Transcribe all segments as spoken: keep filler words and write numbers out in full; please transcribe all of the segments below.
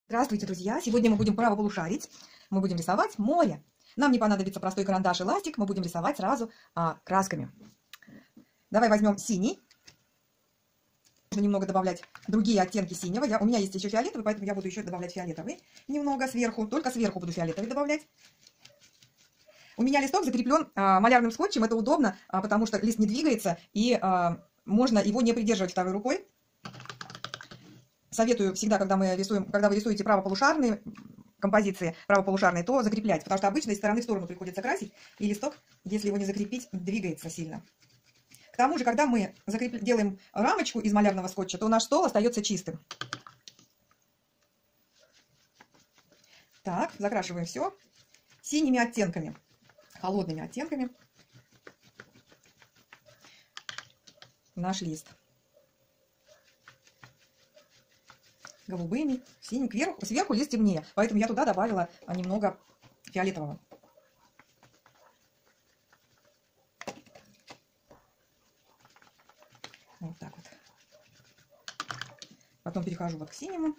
Здравствуйте, друзья! Сегодня мы будем правополушарить. Мы будем рисовать море. Нам не понадобится простой карандаш и ластик. Мы будем рисовать сразу а, красками. Давай возьмем синий. Можно немного добавлять другие оттенки синего. Я, у меня есть еще фиолетовый, поэтому я буду еще добавлять фиолетовый немного сверху. Только сверху буду фиолетовый добавлять. У меня листок закреплен а, малярным скотчем. Это удобно, а, потому что лист не двигается и а, можно его не придерживать второй рукой. Советую всегда, когда мы рисуем, когда вы рисуете правополушарные композиции, правополушарные, то закреплять, потому что обычно из стороны в сторону приходится красить, и листок, если его не закрепить, двигается сильно. К тому же, когда мы закреп... делаем рамочку из малярного скотча, то наш стол остается чистым. Так, закрашиваем все синими оттенками, холодными оттенками наш лист. Голубыми, синим, кверху, сверху лист темнее, поэтому я туда добавила немного фиолетового. Вот так вот. Потом перехожу вот к синему.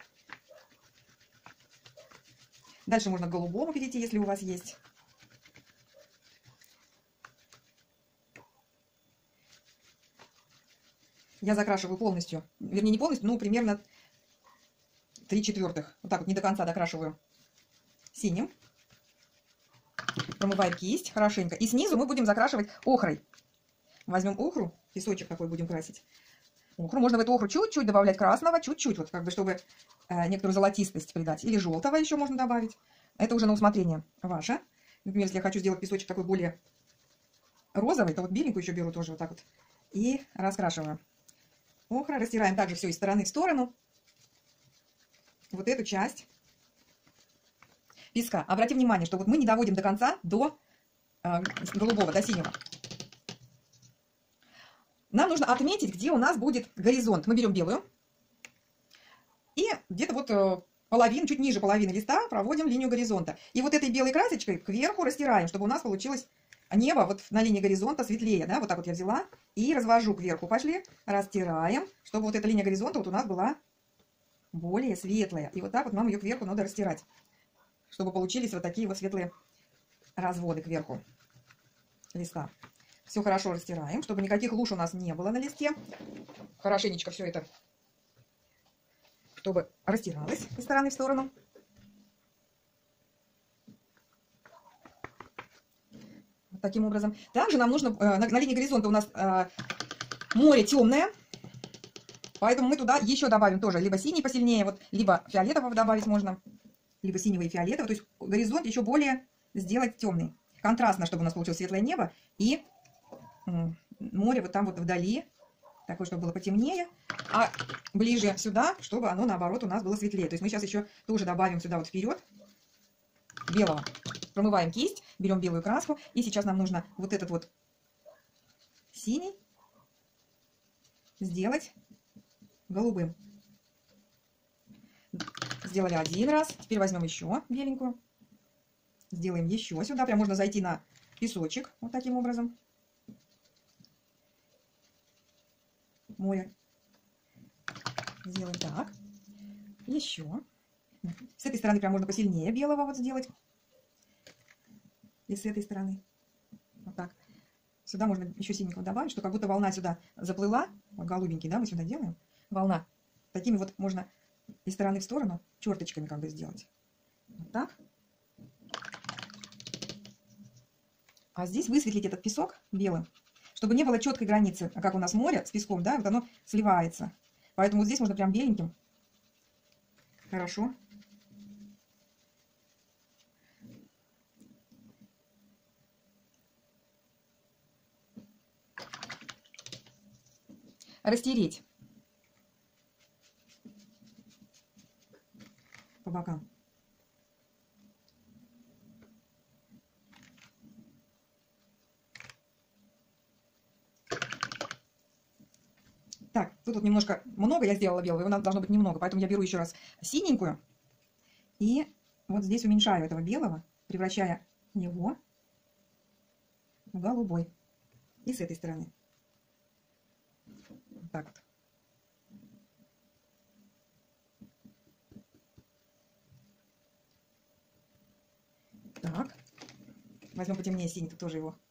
Дальше можно к голубому перейти, если у вас есть. Я закрашиваю полностью, вернее не полностью, но примерно три четвертых. Вот так вот, не до конца докрашиваю синим. Промываем кисть хорошенько. И снизу мы будем закрашивать охрой. Возьмем охру, песочек такой будем красить. Охру. Можно в эту охру чуть-чуть добавлять красного, чуть-чуть, вот как бы, чтобы э, некоторую золотистость придать. Или желтого еще можно добавить. Это уже на усмотрение ваше. Например, если я хочу сделать песочек такой более розовый, то вот беленькую еще беру тоже вот так вот. И раскрашиваю. Охра. Растираем также все из стороны в сторону. Вот эту часть песка. Обратите внимание, что вот мы не доводим до конца до э, голубого, до синего. Нам нужно отметить, где у нас будет горизонт. Мы берем белую и где-то вот э, половину, чуть ниже половины листа проводим линию горизонта. И вот этой белой красочкой кверху растираем, чтобы у нас получилось небо вот на линии горизонта светлее. Да? Вот так вот я взяла и развожу кверху. Пошли, растираем, чтобы вот эта линия горизонта вот у нас была более светлая. И вот так вот нам ее кверху надо растирать, чтобы получились вот такие вот светлые разводы кверху листа. Все хорошо растираем, чтобы никаких луж у нас не было на листе. Хорошенечко все это, чтобы растиралось из стороны в сторону. Вот таким образом. Также нам нужно, э, на, на линии горизонта у нас э, море темное. Поэтому мы туда еще добавим тоже либо синий посильнее, вот, либо фиолетового добавить можно, либо синего и фиолетового. То есть горизонт еще более сделать темный. Контрастно, чтобы у нас получилось светлое небо и море вот там вот вдали, такое, чтобы было потемнее, а ближе сюда, чтобы оно наоборот у нас было светлее. То есть мы сейчас еще тоже добавим сюда вот вперед белого. Промываем кисть, берем белую краску, и сейчас нам нужно вот этот вот синий сделать голубым. Сделали один раз. Теперь возьмем еще беленькую. Сделаем еще сюда. Прям можно зайти на песочек. Вот таким образом. Море. Сделаем так. Еще. С этой стороны прям можно посильнее белого вот сделать. И с этой стороны. Вот так. Сюда можно еще синенького добавить, что как будто волна сюда заплыла. Вот голубенький, да, мы сюда делаем. Волна. Такими вот можно из стороны в сторону черточками как бы сделать. Вот так. А здесь высветлить этот песок белым, чтобы не было четкой границы, как у нас море с песком, да, вот оно сливается. Поэтому вот здесь можно прям беленьким. Хорошо. Растереть по бокам. Так, тут вот немножко много я сделала белого, его должно быть немного, поэтому я беру еще раз синенькую и вот здесь уменьшаю этого белого, превращая его в голубой. И с этой стороны. Так вот. Так. Возьмем потемнее синий, тут тоже его.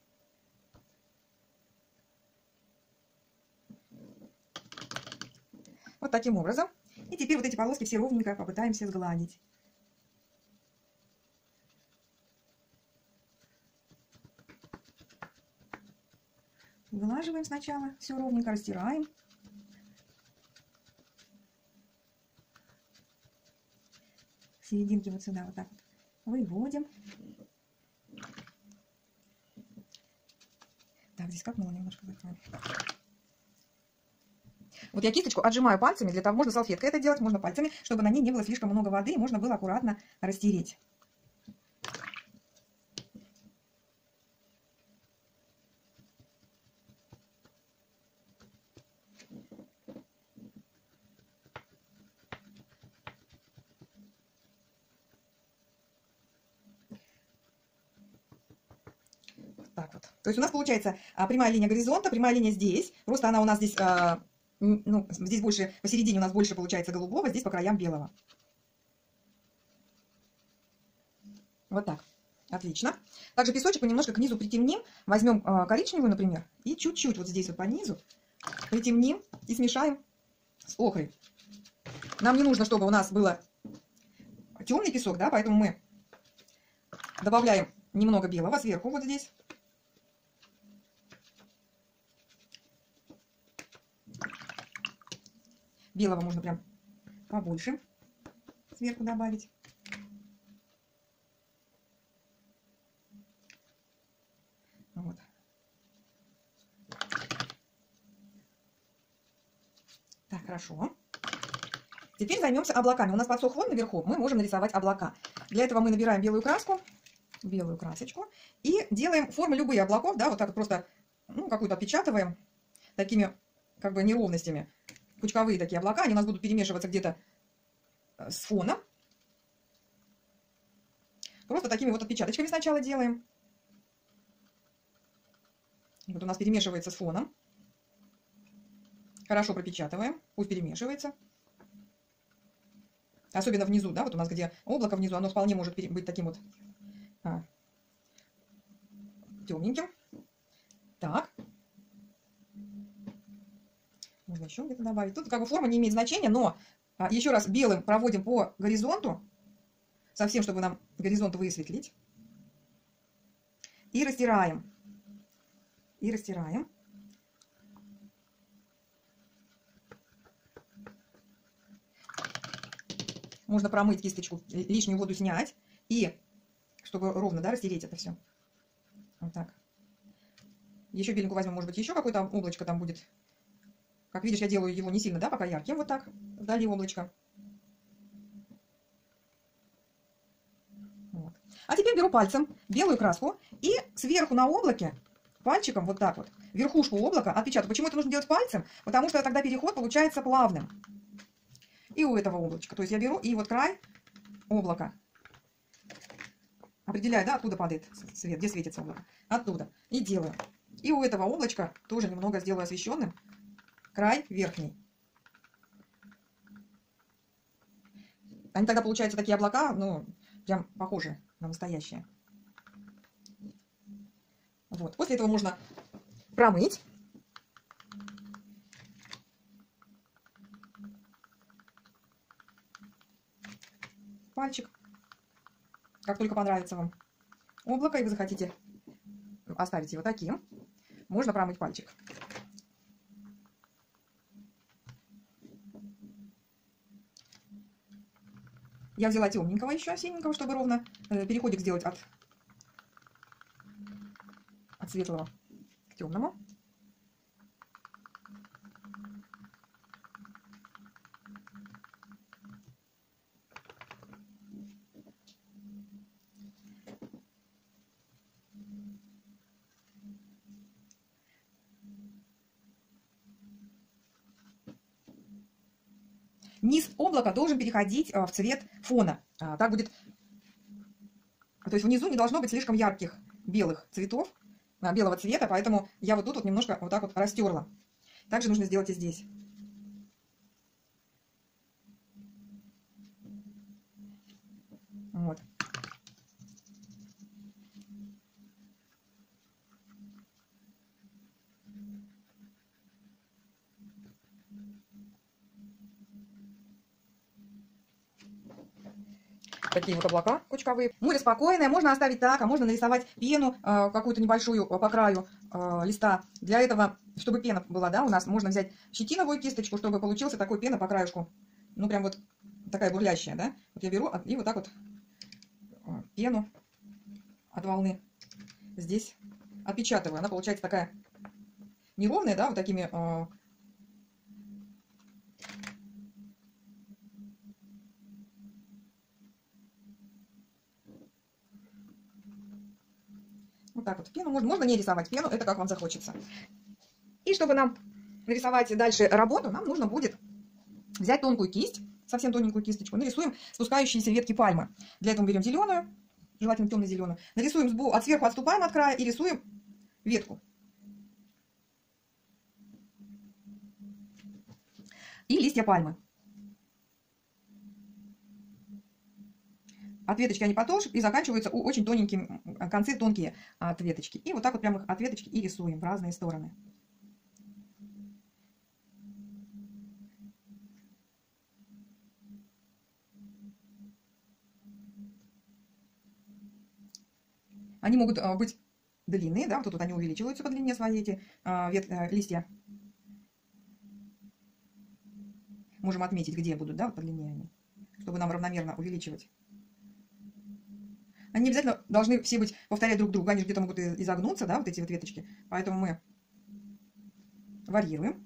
Вот таким образом. И теперь вот эти полоски все ровненько попытаемся сгладить. Выглаживаем сначала, все ровненько растираем. Серединки вот сюда вот так вот выводим. Так, здесь капнуло немножко, закроем. Вот я кисточку отжимаю пальцами, для того, можно салфеткой это делать, можно пальцами, чтобы на ней не было слишком много воды, и можно было аккуратно растереть. Так вот. То есть у нас получается а, прямая линия горизонта, прямая линия здесь. Просто она у нас здесь, а, ну, здесь больше, посередине у нас больше получается голубого, здесь по краям белого. Вот так. Отлично. Также песочек мы немножко к низу притемним. Возьмем а, коричневую, например, и чуть-чуть вот здесь вот по низу притемним и смешаем с охрой. Нам не нужно, чтобы у нас было темный песок, да, поэтому мы добавляем немного белого сверху вот здесь. Белого можно прям побольше сверху добавить. Вот. Так, хорошо. Теперь займемся облаками. У нас подсох вон наверху, мы можем нарисовать облака. Для этого мы набираем белую краску, белую красочку и делаем формы любые облаков, да, вот так вот просто, ну, какую-то отпечатываем такими как бы неровностями. Кучковые такие облака, они у нас будут перемешиваться где-то с фоном. Просто такими вот отпечаточками сначала делаем. Вот у нас перемешивается с фоном. Хорошо пропечатываем, пусть перемешивается. Особенно внизу, да, вот у нас где облако внизу, оно вполне может быть таким вот а, темненьким. Так. Можно еще где-то добавить. Тут как бы форма не имеет значения, но а, еще раз белым проводим по горизонту, совсем, чтобы нам горизонт высветлить. И растираем. И растираем. Можно промыть кисточку, лишнюю воду снять. И, чтобы ровно, да, растереть это все. Вот так. Еще беленькую возьмем, может быть, еще какое-то облачко там будет. Как видишь, я делаю его не сильно, да, пока ярким, вот так, вдали облачко. Вот. А теперь беру пальцем белую краску и сверху на облаке пальчиком вот так вот верхушку облака отпечатаю. Почему это нужно делать пальцем? Потому что тогда переход получается плавным. И у этого облачка. То есть я беру и вот край облака. Определяю, да, откуда падает свет, где светится облако. Оттуда. И делаю. И у этого облачка тоже немного сделаю освещенным. Край верхний. Они тогда получаются такие облака, ну, прям похожие на настоящие. Вот. После этого можно промыть. Пальчик. Как только понравится вам облако, и вы захотите оставить его таким, можно промыть пальчик. Я взяла темненького еще, синенького, чтобы ровно э, переходик сделать от, от светлого к темному. Низ облака должен переходить в цвет фона. Так будет. То есть внизу не должно быть слишком ярких белых цветов, белого цвета, поэтому я вот тут вот немножко вот так вот растерла. Также нужно сделать и здесь. Вот. Такие вот облака кучковые. Море спокойное, можно оставить так, а можно нарисовать пену э, какую-то небольшую по краю э, листа. Для этого, чтобы пена была, да, у нас можно взять щетиновую кисточку, чтобы получился такой пена по краешку. Ну, прям вот такая бурлящая, да. Вот я беру и вот так вот пену от волны здесь отпечатываю. Она получается такая неровная, да, вот такими... Э, Вот так вот пену. Можно, можно не рисовать пену, это как вам захочется. И чтобы нам нарисовать дальше работу, нам нужно будет взять тонкую кисть, совсем тоненькую кисточку. Нарисуем спускающиеся ветки пальмы. Для этого берем зеленую, желательно темно-зеленую. Нарисуем сбоку, от сверху отступаем от края и рисуем ветку. И листья пальмы. От веточки они потолще и заканчиваются у очень тоненькие, концы тонкие от веточки. И вот так вот прямо от веточки и рисуем в разные стороны. Они могут быть длинные, да, вот тут они увеличиваются по длине своей, эти вет, листья. Можем отметить, где будут, да, вот по длине они, чтобы нам равномерно увеличивать. Они не обязательно должны все быть, повторять друг друга, они где-то могут изогнуться, да, вот эти вот веточки. Поэтому мы варьируем.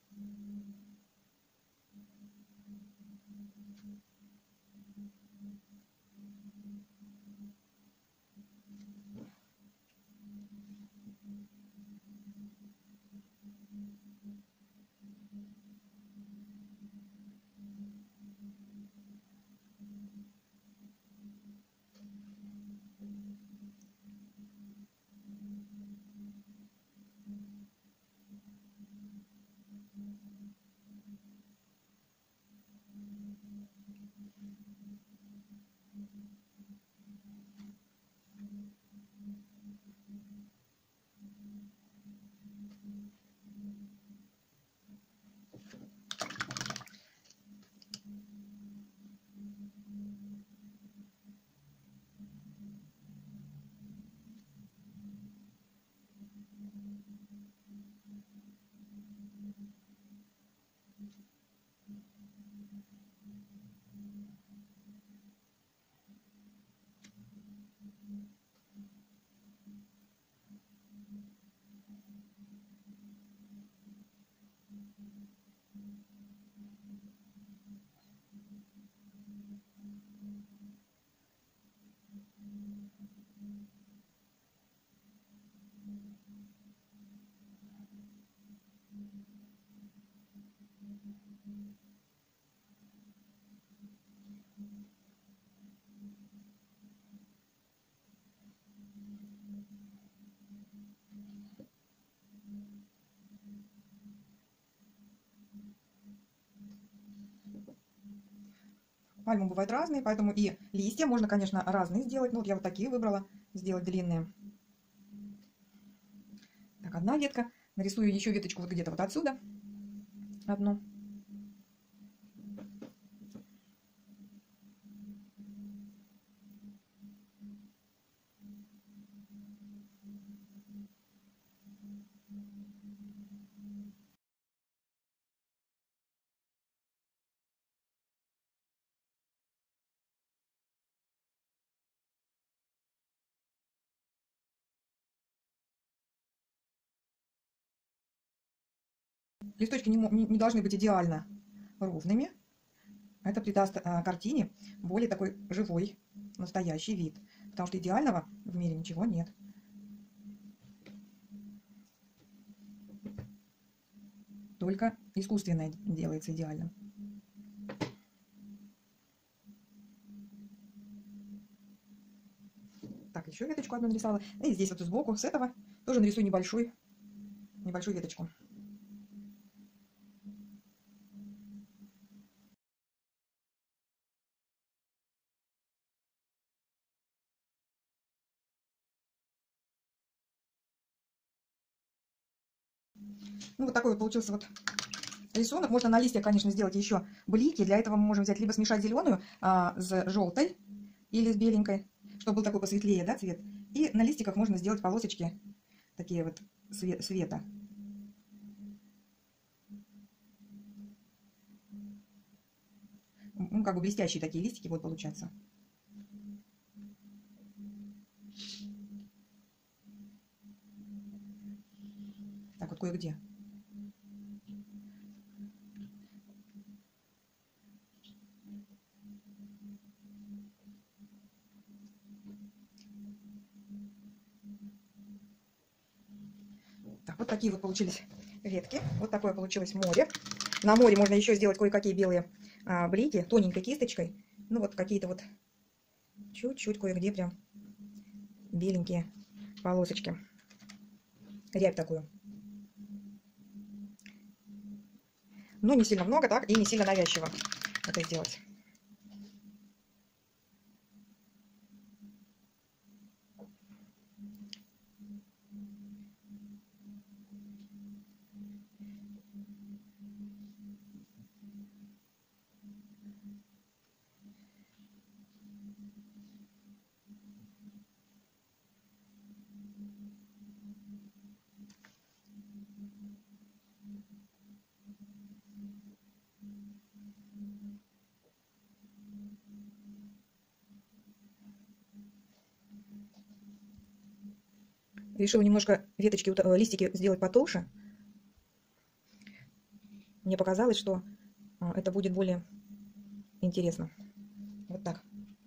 Пальмы бывают разные, поэтому и листья можно, конечно, разные сделать. Ну, вот я вот такие выбрала, сделать длинные. Так, одна ветка. Нарисую еще веточку вот где-то вот отсюда. Одну. Листочки не, не, не должны быть идеально ровными. Это придаст а, картине более такой живой, настоящий вид. Потому что идеального в мире ничего нет. Только искусственное делается идеальным. Так, еще веточку одну нарисовала. И здесь вот сбоку, с этого, тоже нарисую небольшой, небольшую веточку. Ну, вот такой вот получился вот рисунок. Можно на листьях, конечно, сделать еще блики. Для этого мы можем взять либо смешать зеленую а, с желтой или с беленькой, чтобы был такой посветлее, да, цвет. И на листиках можно сделать полосочки такие вот света. Ну, как бы блестящие такие листики будут получаться. Так вот кое-где. Так, вот такие вот получились ветки. Вот такое получилось море. На море можно еще сделать кое-какие белые а, блики тоненькой кисточкой. Ну вот какие-то вот чуть-чуть кое-где прям беленькие полосочки. Рябь такую. Но не сильно много, так, и не сильно навязчиво это сделать. Решила немножко веточки, листики сделать потолще. Мне показалось, что это будет более интересно. Вот так.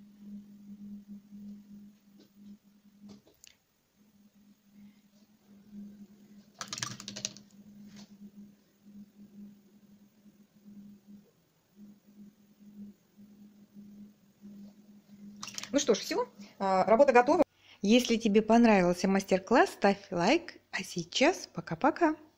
Ну что ж, все, работа готова. Если тебе понравился мастер-класс, ставь лайк. А сейчас пока-пока.